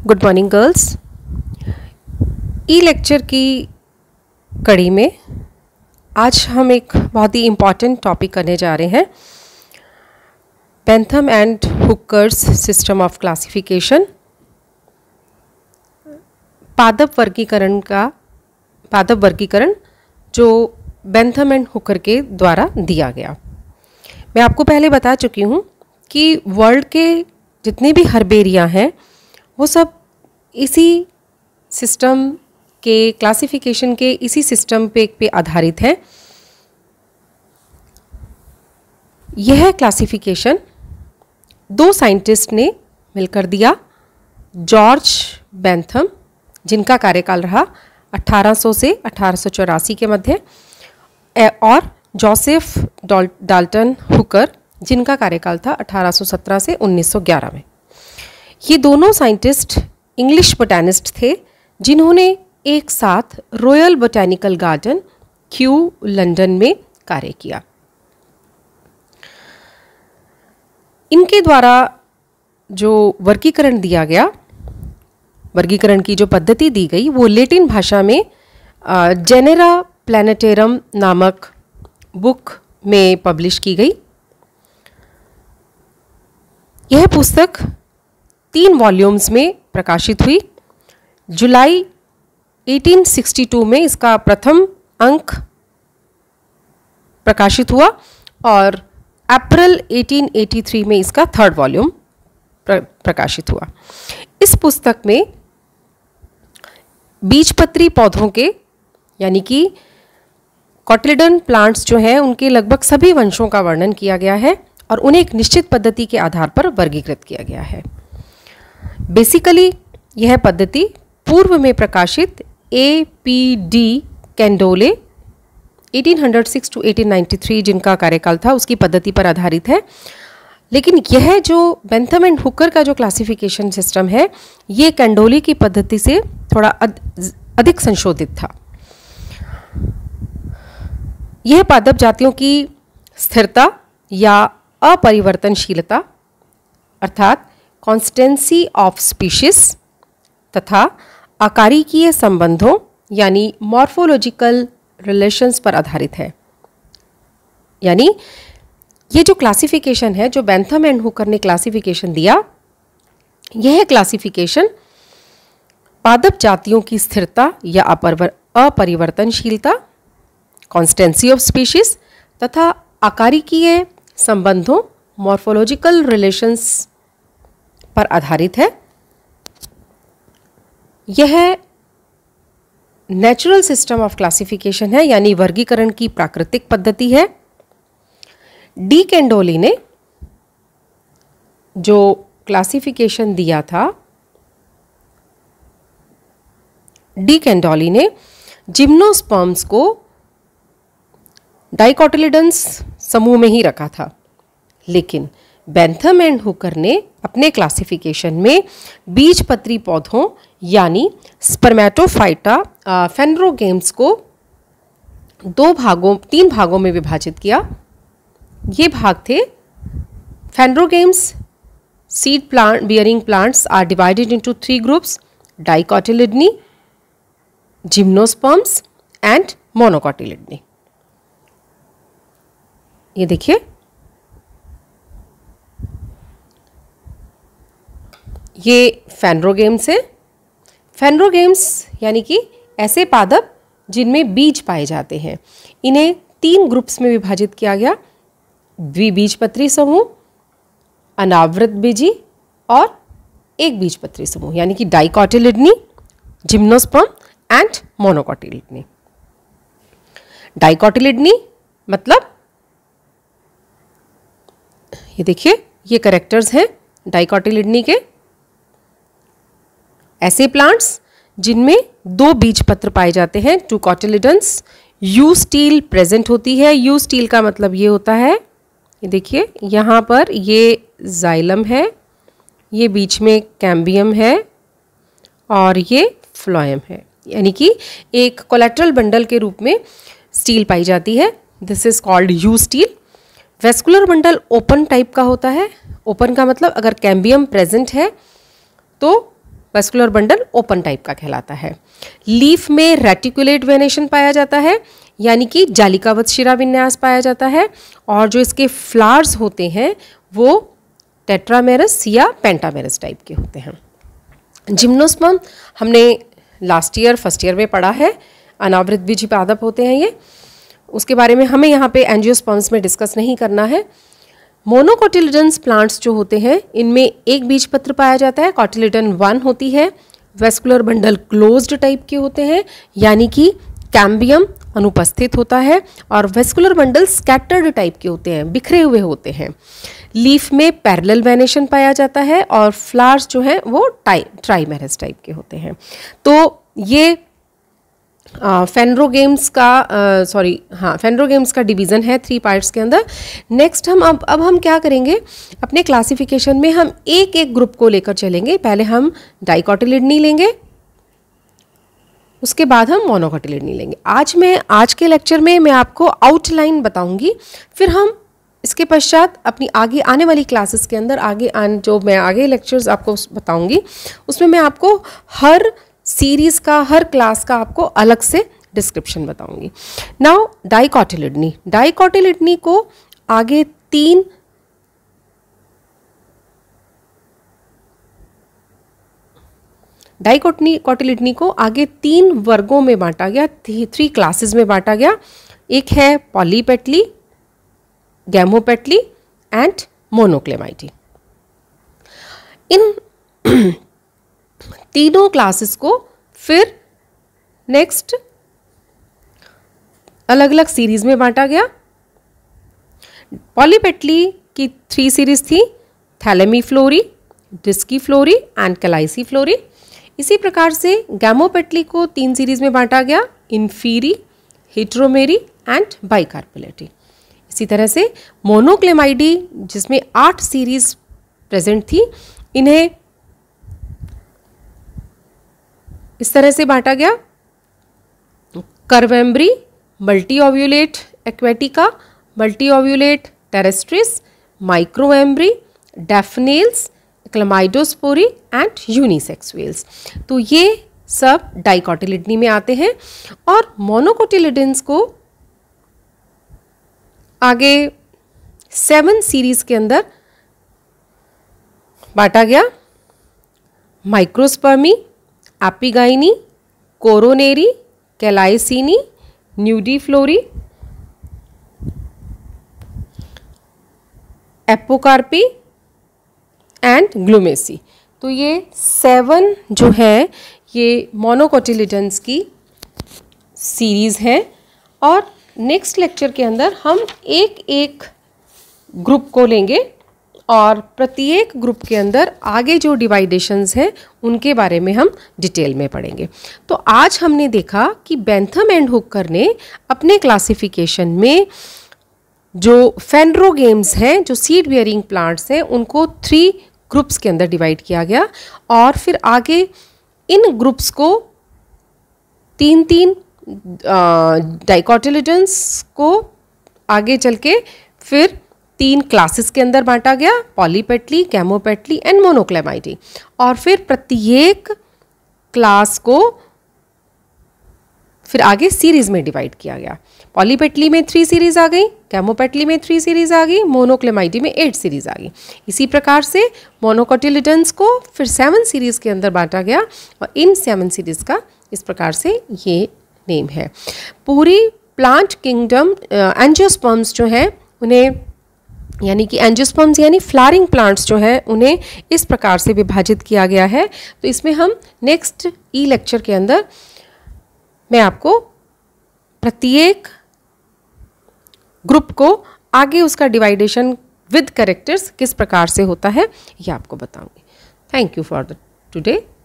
Good morning girls. ई lecture की कड़ी में आज हम एक बहुत ही इम्पॉर्टेंट टॉपिक करने जा रहे हैं, Bentham and Hooker's system of classification. पादप वर्गीकरण जो बेंथम एंड हुकर के द्वारा दिया गया। मैं आपको पहले बता चुकी हूँ कि वर्ल्ड के जितने भी हर्बेरिया हैं वो सब इसी सिस्टम के क्लासिफिकेशन के इसी सिस्टम पे आधारित है। यह क्लासिफिकेशन दो साइंटिस्ट ने मिलकर दिया, जॉर्ज बेंथम जिनका कार्यकाल रहा 1800 से 1884 के मध्य, और जोसेफ डाल्टन हुकर जिनका कार्यकाल था 1817 से 1911 में। ये दोनों साइंटिस्ट इंग्लिश बोटैनिस्ट थे जिन्होंने एक साथ royal botanical garden Kew London में कार्य किया। इनके द्वारा जो वर्गीकरण दिया गया, वर्गीकरण की जो पद्धति दी गई वो लैटिन भाषा में जेनेरा प्लैनेटेरम नामक बुक में पब्लिश की गई। यह पुस्तक 3 वॉल्यूम्स में प्रकाशित हुई। जुलाई 1862 में इसका प्रथम अंक प्रकाशित हुआ और अप्रैल 1883 में इसका 3rd वॉल्यूम प्रकाशित हुआ। इस पुस्तक में बीजपत्री पौधों के यानी कि कॉटिलिडन प्लांट्स जो हैं उनके लगभग सभी वंशों का वर्णन किया गया है और उन्हें एक निश्चित पद्धति के आधार पर वर्गीकृत किया गया है। बेसिकली यह पद्धति पूर्व में प्रकाशित A.P.D. कैंडोले 1806 to 1893 जिनका कार्यकाल था उसकी पद्धति पर आधारित है, लेकिन यह जो बेंथम एंड हुकर का जो क्लासिफिकेशन सिस्टम है ये कैंडोले की पद्धति से थोड़ा अधिक संशोधित था। यह पादप जातियों की स्थिरता या अपरिवर्तनशीलता अर्थात कॉन्स्टेंसी ऑफ स्पीशीज तथा आकारिकीय संबंधों यानी मॉर्फोलॉजिकल रिलेशंस पर आधारित है। यानी ये जो क्लासिफिकेशन है, जो बेंथम एंड हुकर ने क्लासिफिकेशन दिया, यह क्लासिफिकेशन पादप जातियों की स्थिरता या अपरिवर्तनशीलता, कॉन्स्टेंसी ऑफ स्पीशीज तथा आकारिकीय संबंधों मॉर्फोलॉजिकल रिलेशंस पर आधारित है। यह नेचुरल सिस्टम ऑफ क्लासिफिकेशन है यानी वर्गीकरण की प्राकृतिक पद्धति है। डी कैंडोली ने जो क्लासिफिकेशन दिया था, डी कैंडोली ने जिम्नोस्पर्म्स को डाइकोटिलिडन्स समूह में ही रखा था, लेकिन बेंथम एंड हुकर ने अपने क्लासिफिकेशन में बीजपत्री पौधों यानी स्पर्मेटोफाइटा फेनरोगेम्स को 3 भागों में विभाजित किया। ये भाग थे phanerogams seed plant bearing plants are divided into 3 groups, dicotyledonae, gymnosperms and monocotyledonae. ये देखिए, ये फेनरोगेम्स है। फेनरोगेम्स यानी कि ऐसे पादप जिनमें बीज पाए जाते हैं। इन्हें 3 ग्रुप्स में विभाजित किया गया, द्विबीजपत्री समूह, अनावृत बीजी और एक बीजपत्री समूह यानी कि डाइकोटिलिडनी, जिम्नोस्पर्म एंड मोनोकोटिलिडनी। डाइकोटिलिडनी मतलब ये देखिए, ये कैरेक्टर्स हैं डाइकोटिलिडनी के। ऐसे प्लांट्स जिनमें 2 बीजपत्र पाए जाते हैं, 2 कॉटिलिडन्स, यू स्टील प्रेजेंट होती है। यू स्टील का मतलब ये होता है, ये देखिए यहाँ पर ये जाइलम है, ये बीच में कैम्बियम है और ये फ्लोएम है, यानी कि एक कोलेटरल बंडल के रूप में स्टील पाई जाती है। This is called eustele. Vascular bundle open type का होता है। ओपन का मतलब अगर कैम्बियम प्रेजेंट है तो वेस्कुलर बंडल ओपन टाइप का कहलाता है। लीफ में रेटिकुलेट वेनेशन पाया जाता है, यानी कि जालिकावत शिरा विन्यास पाया जाता है, और जो इसके फ्लावर्स होते हैं वो टेट्रामेरस या पेंटामेरस टाइप के होते हैं। जिम्नोस्पर्म हमने लास्ट ईयर फर्स्ट ईयर में पढ़ा है, अनावृत बीज पादप होते हैं ये, उसके बारे में हमें यहाँ पे एंजियोस्पर्म्स में डिस्कस नहीं करना है। मोनोकोटिलिडन्स प्लांट्स जो होते हैं इनमें एक बीजपत्र पाया जाता है, कोटिलिडन 1 होती है। वेस्कुलर बंडल क्लोज्ड टाइप के होते हैं, यानी कि कैम्बियम अनुपस्थित होता है, और वेस्कुलर बंडल स्कैटर्ड टाइप के होते हैं, बिखरे हुए होते हैं। लीफ में पैरेलल वेनेशन पाया जाता है, और फ्लावर्स जो हैं वो ट्राइमेरस टाइप के होते हैं। तो ये फेनरोगेम्स का डिवीज़न है 3 पार्ट्स के अंदर। नेक्स्ट हम अब हम क्या करेंगे, अपने क्लासिफिकेशन में हम एक एक ग्रुप को लेकर चलेंगे। पहले हम डाइकोटिलिडनी लेंगे, उसके बाद हम मोनोकोटिलिडनी लेंगे। आज के लेक्चर में मैं आपको आउटलाइन बताऊंगी, फिर हम इसके पश्चात अपनी आगे आने वाली क्लासेस के अंदर जो मैं आगे लेक्चर्स आपको बताऊंगी उसमें मैं आपको हर सीरीज का, हर क्लास का आपको अलग से डिस्क्रिप्शन बताऊंगी। नाउ डाइकोटिलिडनी को आगे 3 वर्गों में बांटा गया, 3 क्लासेस में बांटा गया। एक है पॉलीपेटली, गैमोपेटली एंड मोनोक्लेमाइटी। इन तीनों क्लासेस को फिर नेक्स्ट अलग अलग सीरीज में बांटा गया। पॉलीपेटली की 3 सीरीज थी, थैलेमीफ्लोरी, डिस्कीफ्लोरी एंड कैलाइसीफ्लोरी। इसी प्रकार से गैमोपेटली को 3 सीरीज में बांटा गया, इन्फीरी, हेटेरोमेरी एंड बाइकार्पेलेटी। इसी तरह से मोनोक्लेमाइडी जिसमें 8 सीरीज प्रेजेंट थी, इन्हें इस तरह से बांटा गया, curvembryae, multiovulatae aquaticae, multiovulatae terrestres, microembryae, daphnales, achlamydosporeae and unisexuales. तो ये सब डाइकोटिलिडनी में आते हैं। और मोनोकोटिलिडन्स को आगे 7 सीरीज के अंदर बांटा गया, माइक्रोस्पर्मी, एपिगाइनी, कोरोनेरी, कैलाइसिनी, न्यूडीफ्लोरी, एपोकार्पी एंड ग्लूमेसी। तो ये 7 जो है ये मोनोकोटिलिडन्स की सीरीज है। और नेक्स्ट लेक्चर के अंदर हम एक एक ग्रुप को लेंगे और प्रत्येक ग्रुप के अंदर आगे जो डिवाइडेशंस हैं उनके बारे में हम डिटेल में पढ़ेंगे। तो आज हमने देखा कि बेंथम एंड हुकर ने अपने क्लासिफिकेशन में जो फेनरोगेम्स हैं, जो सीड बियरिंग प्लांट्स हैं, उनको 3 ग्रुप्स के अंदर डिवाइड किया गया। और फिर आगे इन ग्रुप्स को 3-3 डाइकोटिलिडन्स को आगे चल के फिर 3 क्लासेस के अंदर बांटा गया, पॉलीपेटली, गैमोपेटली एंड मोनोक्लेमाइटी। और फिर प्रत्येक क्लास को फिर आगे सीरीज में डिवाइड किया गया। पॉलीपेटली में 3 सीरीज आ गई, गैमोपेटली में 3 सीरीज आ गई, मोनोक्लेमाइटी में 8 सीरीज आ गई। इसी प्रकार से मोनोकोटिलिडन्स को फिर 7 सीरीज के अंदर बांटा गया, और इन 7 सीरीज का इस प्रकार से ये नेम है। पूरी प्लांट किंगडम एंजियोस्पर्म्स जो हैं उन्हें, यानी कि एंजियोस्पर्म्स यानी फ्लावरिंग प्लांट्स जो हैं उन्हें इस प्रकार से विभाजित किया गया है। तो इसमें हम नेक्स्ट लेक्चर के अंदर मैं आपको प्रत्येक ग्रुप को आगे उसका डिवाइडेशन विद कैरेक्टर्स किस प्रकार से होता है ये आपको बताऊंगी। Thank you for the today.